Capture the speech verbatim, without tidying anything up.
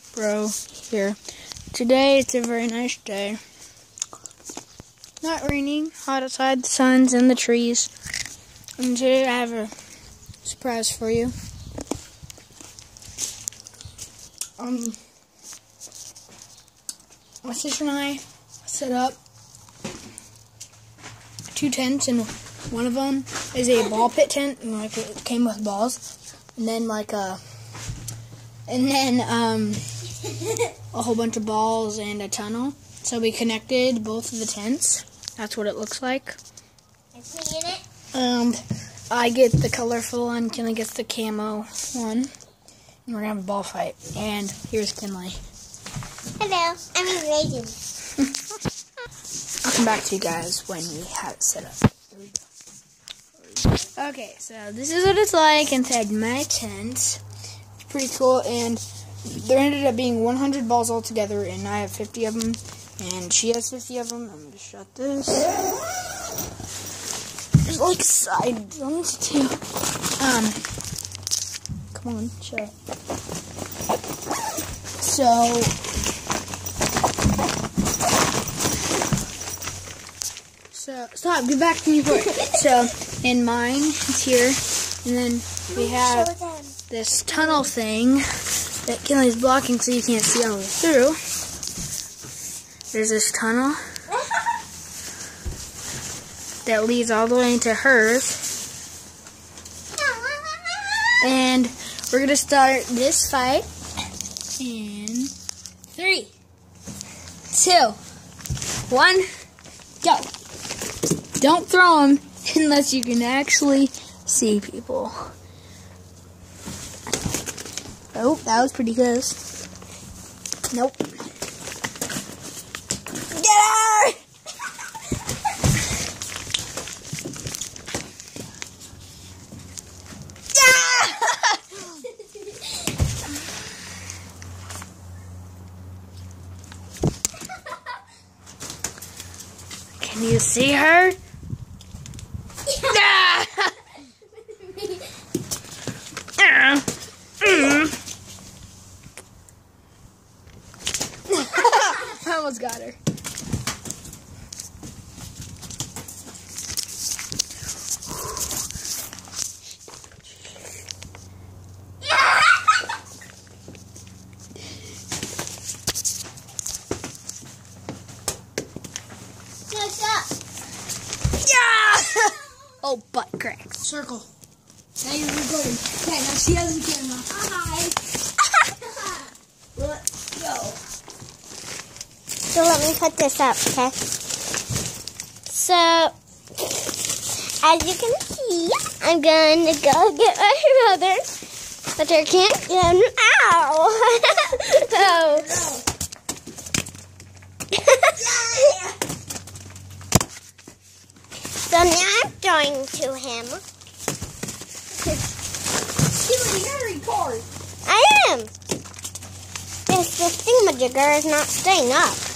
Bro here. Today it's a very nice day. Not raining, hot outside, the sun's in the trees. And today I have a surprise for you. Um, my sister and I set up two tents, and one of them is a ball pit tent, and like it came with balls, and then like a, and then um, a whole bunch of balls and a tunnel. So we connected both of the tents. That's what it looks like. Is he in it? Um, I get the colorful one, Kinley gets the camo one, and we're gonna have a ball fight. And here's Kinley. Hello, I'm Reagan. I'll come back to you guys when we have it set up. Here we go. Okay, so this is what it's like inside my tent. It's pretty cool, and there ended up being one hundred balls altogether, and I have fifty of them, and she has fifty of them. I'm going to shut this. There's like side ones too. Um, come on, shut up. So, so, stop, get back to me for it. So, in mine, it's here, and then we have this tunnel thing that Kinley's blocking so you can't see all the way through. There's this tunnel that leads all the way into hers. And we're going to start this fight in three, two, one, go. Don't throw them unless you can actually see people. Oh, that was pretty close. Nope. Get out! Can you see her? Yeah. I almost got her. Yeah! Oh, butt cracks. Circle. Now you're recording. Okay, now see us the camera. Hi. Let's go. So let me put this up, okay? So, as you can see, I'm going to go get my brother, but I can't get him. Ow! So, so now I'm going to him. You're recording. I am. This, this thingamajigger is not staying up.